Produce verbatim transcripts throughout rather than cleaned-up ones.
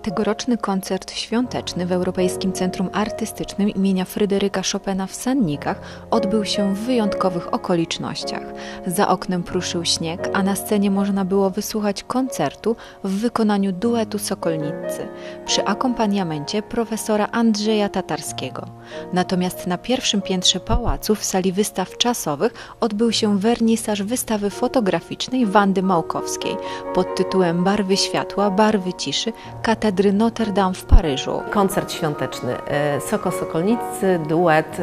Tegoroczny koncert świąteczny w Europejskim Centrum Artystycznym imienia Fryderyka Chopina w Sannikach odbył się w wyjątkowych okolicznościach. Za oknem pruszył śnieg, a na scenie można było wysłuchać koncertu w wykonaniu duetu Sokolniccy przy akompaniamencie profesora Andrzeja Tatarskiego. Natomiast na pierwszym piętrze pałacu w sali wystaw czasowych odbył się wernisaż wystawy fotograficznej Wandy Małkowskiej pod tytułem Barwy światła, barwy ciszy, katedry Notre Dame w Paryżu. Koncert świąteczny. Soko Sokolniccy, duet,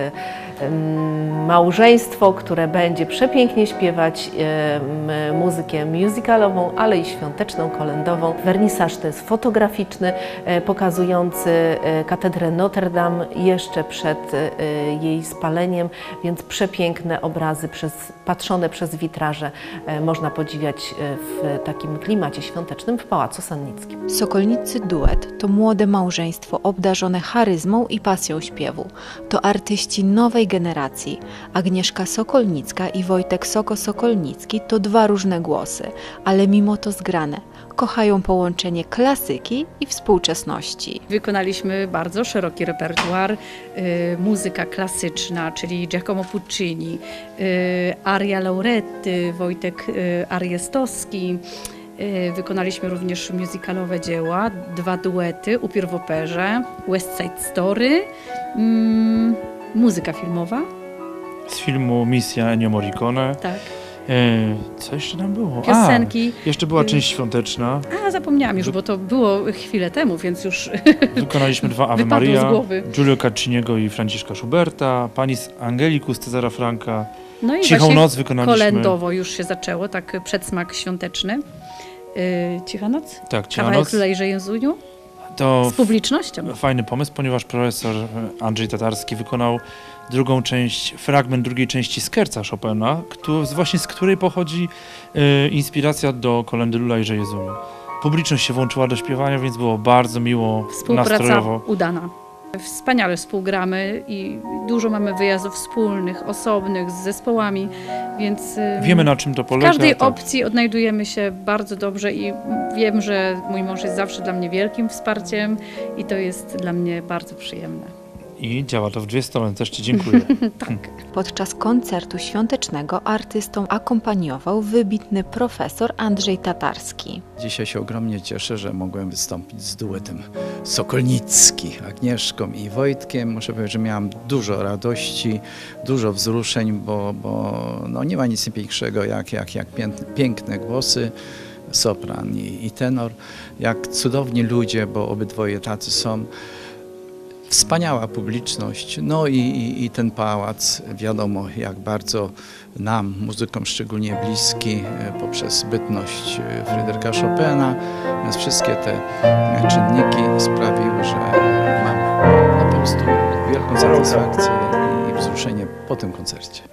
małżeństwo, które będzie przepięknie śpiewać muzykę musicalową, ale i świąteczną, kolędową. Wernisaż to jest fotograficzny, pokazujący katedrę Notre Dame jeszcze przed jej spaleniem, więc przepiękne obrazy przez, patrzone przez witraże można podziwiać w takim klimacie świątecznym w Pałacu Sannickim. Sokolniccy duet to młode małżeństwo obdarzone charyzmą i pasją śpiewu. To artyści nowej generacji. Agnieszka Sokolnicka i Wojtek Soko-Sokolnicki to dwa różne głosy, ale mimo to zgrane. Kochają połączenie klasyki i współczesności. Wykonaliśmy bardzo szeroki repertuar, y, muzyka klasyczna, czyli Giacomo Puccini, y, aria Lauretti, Wojtek y, Ariestowski. Y, wykonaliśmy również musicalowe dzieła, dwa duety, Upiór w operze, West Side Story, y, muzyka filmowa. Z filmu Misja Ennio Morricone. Tak. Co jeszcze tam było? Piosenki. A, jeszcze była część świąteczna. A, zapomniałam już, bo to było chwilę temu, więc już wykonaliśmy dwa Ave Maria, Giulio Cacciniego i Franciszka Schuberta, Panis Angelicus Cezara Franka. No i Cichą noc wykonaliśmy. Kolędowo już się zaczęło, tak przedsmak świąteczny. Yy, Cicha noc? Tak, Cicha Kawałek noc. Króla i Jezuniu? To z publicznością. Fajny pomysł, ponieważ profesor Andrzej Tatarski wykonał drugą część, fragment drugiej części Skerca Chopina, który, właśnie z której pochodzi e, inspiracja do kolendy Lulajże Jezuniu. Publiczność się włączyła do śpiewania, więc było bardzo miło, Współpraca nastrojowo. udana. Wspaniale współgramy i dużo mamy wyjazdów wspólnych, osobnych, z zespołami, więc wiemy, na czym to polega. W każdej tak. opcji odnajdujemy się bardzo dobrze i wiem, że mój mąż jest zawsze dla mnie wielkim wsparciem i to jest dla mnie bardzo przyjemne. I działa to w dwie strony, też Ci dziękuję. Tak. Podczas koncertu świątecznego artystom akompaniował wybitny profesor Andrzej Tatarski. Dzisiaj się ogromnie cieszę, że mogłem wystąpić z duetem Sokolnicki, Agnieszką i Wojtkiem. Muszę powiedzieć, że miałam dużo radości, dużo wzruszeń, bo, bo no nie ma nic piękniejszego jak, jak, jak piękne głosy, sopran i, i tenor, jak cudowni ludzie, bo obydwoje tacy są. Wspaniała publiczność, no i, i, i ten pałac, wiadomo jak bardzo nam, muzykom szczególnie bliski poprzez bytność Fryderyka Chopina, więc wszystkie te czynniki sprawiły, że mam po prostu wielką satysfakcję i wzruszenie po tym koncercie.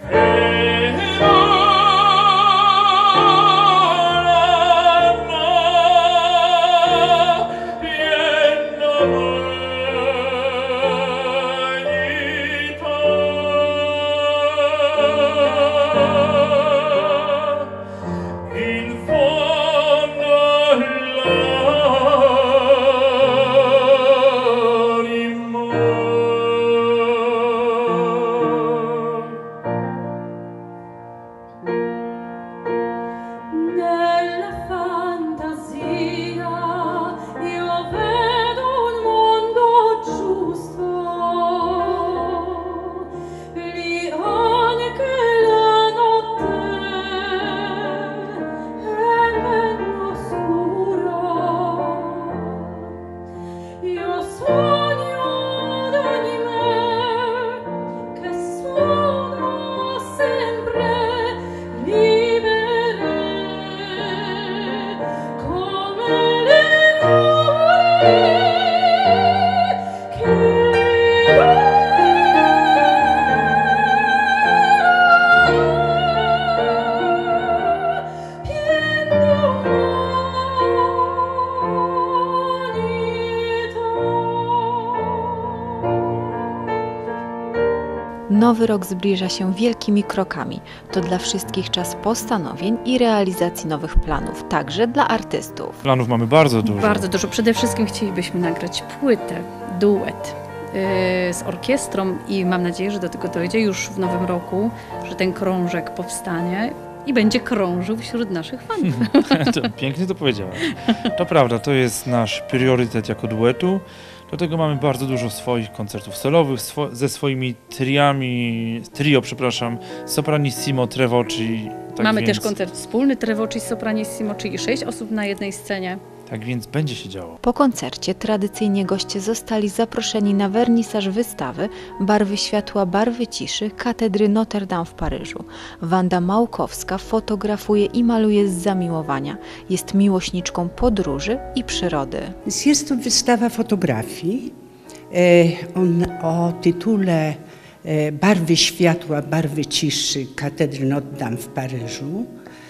nowy rok zbliża się wielkimi krokami. To dla wszystkich czas postanowień i realizacji nowych planów, także dla artystów. Planów mamy bardzo dużo. Bardzo dużo. Przede wszystkim chcielibyśmy nagrać płytę, duet yy, z orkiestrą i mam nadzieję, że do tego dojdzie już w nowym roku, że ten krążek powstanie i będzie krążył wśród naszych fanów. To, pięknie to powiedziałaś. To prawda, to jest nasz priorytet jako duetu. Do tego mamy bardzo dużo swoich koncertów solowych swo ze swoimi triami, trio, przepraszam, Sopranissimo, Trevoci. Tak Mamy więc, też koncert wspólny Trevoci z Sopranissimo, czyli sześć osób na jednej scenie. Tak więc będzie się działo. Po koncercie tradycyjnie goście zostali zaproszeni na wernisaż wystawy Barwy światła, barwy ciszy katedry Notre Dame w Paryżu. Wanda Małkowska fotografuje i maluje z zamiłowania. Jest miłośniczką podróży i przyrody. Jest to wystawa fotografii on, o tytule Barwy światła, barwy ciszy katedry Notre Dame w Paryżu.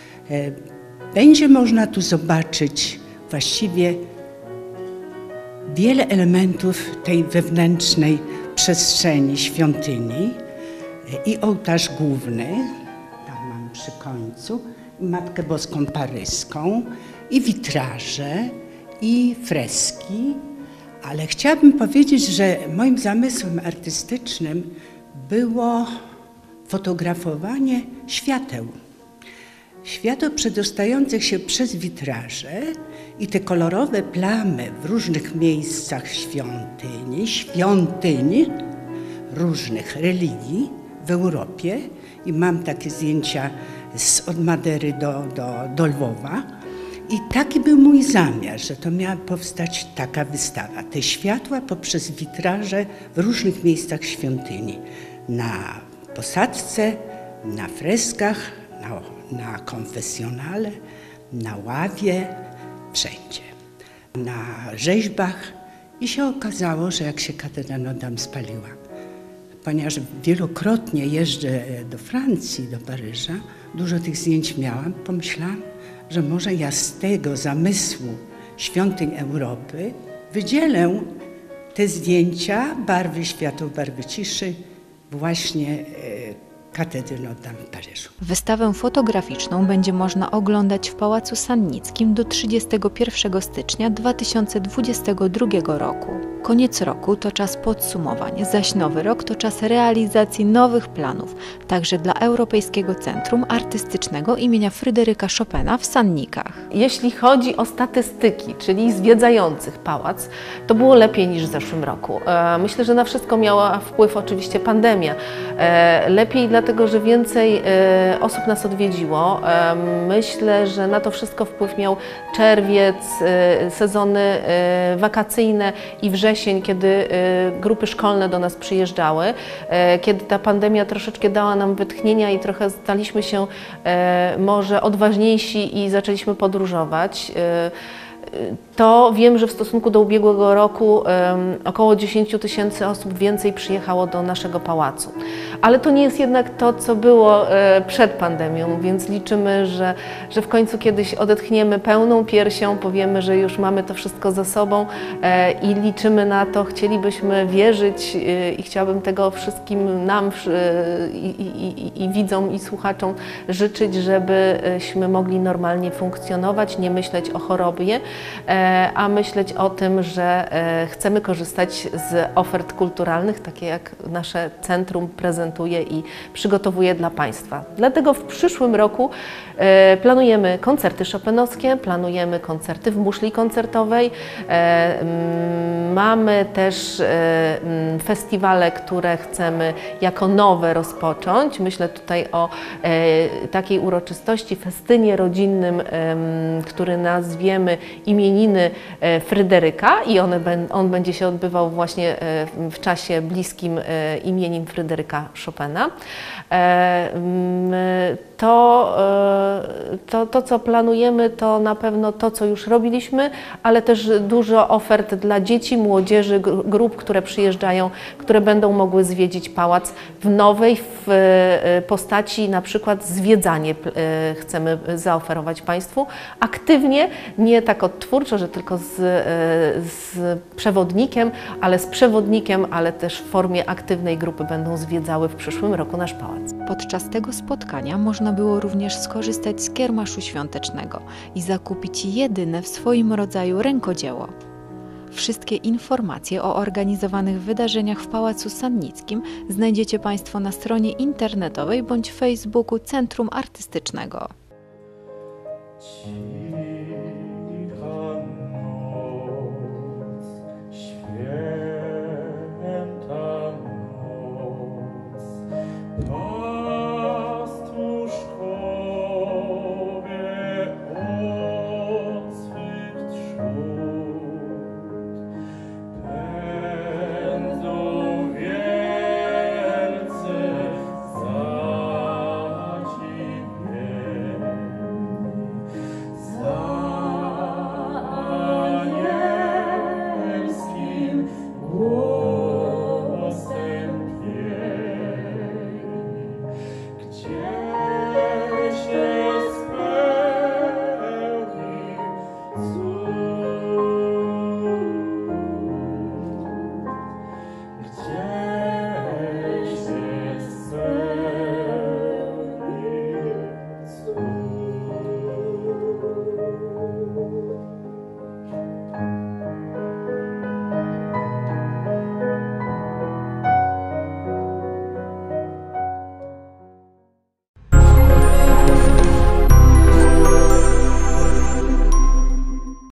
Będzie można tu zobaczyć właściwie wiele elementów tej wewnętrznej przestrzeni świątyni i ołtarz główny, tam mam przy końcu, i Matkę Boską Paryską, i witraże, i freski, ale chciałabym powiedzieć, że moim zamysłem artystycznym było fotografowanie świateł. Świateł przedostających się przez witraże i te kolorowe plamy w różnych miejscach świątyni, świątyń różnych religii w Europie. I mam takie zdjęcia z, od Madery do, do, do Lwowa. I taki był mój zamiar, że to miała powstać taka wystawa. Te światła poprzez witraże w różnych miejscach świątyni. Na posadzce, na freskach, na na konfesjonale, na ławie, wszędzie. Na rzeźbach i się okazało, że jak się katedra Notre Dame spaliła, ponieważ wielokrotnie jeżdżę do Francji, do Paryża, dużo tych zdjęć miałam, pomyślałam, że może ja z tego zamysłu świątyń Europy wydzielę te zdjęcia barwy światła, barwy ciszy właśnie katedry Notre Dame w Paryżu. Wystawę fotograficzną będzie można oglądać w Pałacu Sannickim do trzydziestego pierwszego stycznia dwa tysiące dwudziestego drugiego roku. Koniec roku to czas podsumowań, zaś nowy rok to czas realizacji nowych planów, także dla Europejskiego Centrum Artystycznego imienia Fryderyka Chopina w Sannikach. Jeśli chodzi o statystyki, czyli zwiedzających pałac, to było lepiej niż w zeszłym roku. Myślę, że na wszystko miała wpływ oczywiście pandemia. Lepiej dlatego, że więcej osób nas odwiedziło. Myślę, że na to wszystko wpływ miał czerwiec, sezony wakacyjne i wrzesień, kiedy grupy szkolne do nas przyjeżdżały, kiedy ta pandemia troszeczkę dała nam wytchnienia i trochę staliśmy się może odważniejsi i zaczęliśmy podróżować. To wiem, że w stosunku do ubiegłego roku um, około dziesięć tysięcy osób więcej przyjechało do naszego pałacu. Ale to nie jest jednak to, co było e, przed pandemią, więc liczymy, że, że w końcu kiedyś odetchniemy pełną piersią, powiemy, że już mamy to wszystko za sobą e, i liczymy na to, chcielibyśmy wierzyć e, i chciałabym tego wszystkim nam e, i, i, i widzom i słuchaczom życzyć, żebyśmy mogli normalnie funkcjonować, nie myśleć o chorobie, e, a myśleć o tym, że chcemy korzystać z ofert kulturalnych, takie jak nasze centrum prezentuje i przygotowuje dla Państwa. Dlatego w przyszłym roku planujemy koncerty chopinowskie, planujemy koncerty w muszli koncertowej, mamy też festiwale, które chcemy jako nowe rozpocząć. Myślę tutaj o takiej uroczystości, festynie rodzinnym, który nazwiemy imieniny Fryderyka i one, on będzie się odbywał właśnie w czasie bliskim imienin Fryderyka Chopina. To, to, to, co planujemy, to na pewno to, co już robiliśmy, ale też dużo ofert dla dzieci, młodzieży, grup, które przyjeżdżają, które będą mogły zwiedzić pałac w nowej w postaci, na przykład zwiedzanie chcemy zaoferować Państwu aktywnie, nie tak odtwórczo, że tylko z, z przewodnikiem, ale z przewodnikiem, ale też w formie aktywnej grupy będą zwiedzały renowowały w przyszłym roku nasz pałac. Podczas tego spotkania można było również skorzystać z kiermaszu świątecznego i zakupić jedyne w swoim rodzaju rękodzieło. Wszystkie informacje o organizowanych wydarzeniach w Pałacu Sannickim znajdziecie Państwo na stronie internetowej bądź Facebooku Centrum Artystycznego.